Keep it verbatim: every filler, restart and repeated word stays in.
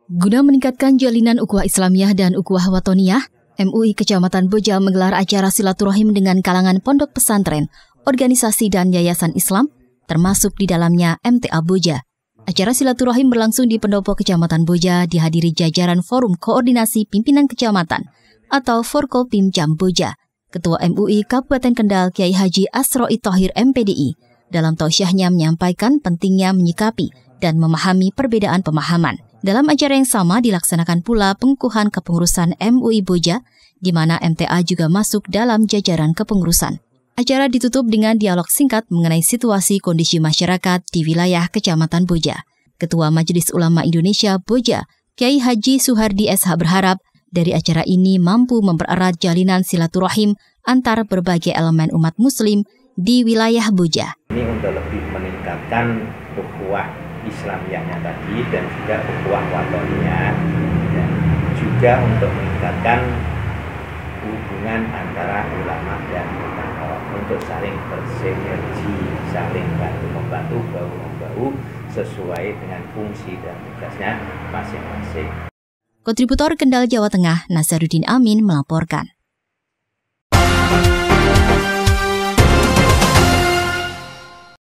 Guna meningkatkan jalinan ukhuwah Islamiyah dan ukhuwah Watoniyah, M U I Kecamatan Boja menggelar acara silaturahim dengan kalangan pondok pesantren, organisasi dan yayasan Islam, termasuk di dalamnya M T A Boja. Acara silaturahim berlangsung di Pendopo Kecamatan Boja dihadiri jajaran Forum Koordinasi Pimpinan Kecamatan atau Forkopimjam Boja, Ketua M U I Kabupaten Kendal Kiai Haji Asroi Thohir M P D I, dalam tausiahnya menyampaikan pentingnya menyikapi dan memahami perbedaan pemahaman. Dalam acara yang sama dilaksanakan pula pengukuhan kepengurusan M U I Boja, di mana M T A juga masuk dalam jajaran kepengurusan. Acara ditutup dengan dialog singkat mengenai situasi kondisi masyarakat di wilayah Kecamatan Boja. Ketua Majelis Ulama Indonesia Boja, Kiai Haji Suhardi S H berharap dari acara ini mampu mempererat jalinan silaturahim antar berbagai elemen umat Muslim di wilayah Boja. Ini untuk lebih meningkatkan ukhuwah Islamiyahnya tadi dan juga ukhuwah Watoniyah, dan juga untuk meningkatkan hubungan antara ulama dan umat untuk saling bersinergi, saling bantu-membantu, bahu-membahu sesuai dengan fungsi dan tugasnya masing-masing. Kontributor Kendal Jawa Tengah Nasaruddin Amin melaporkan.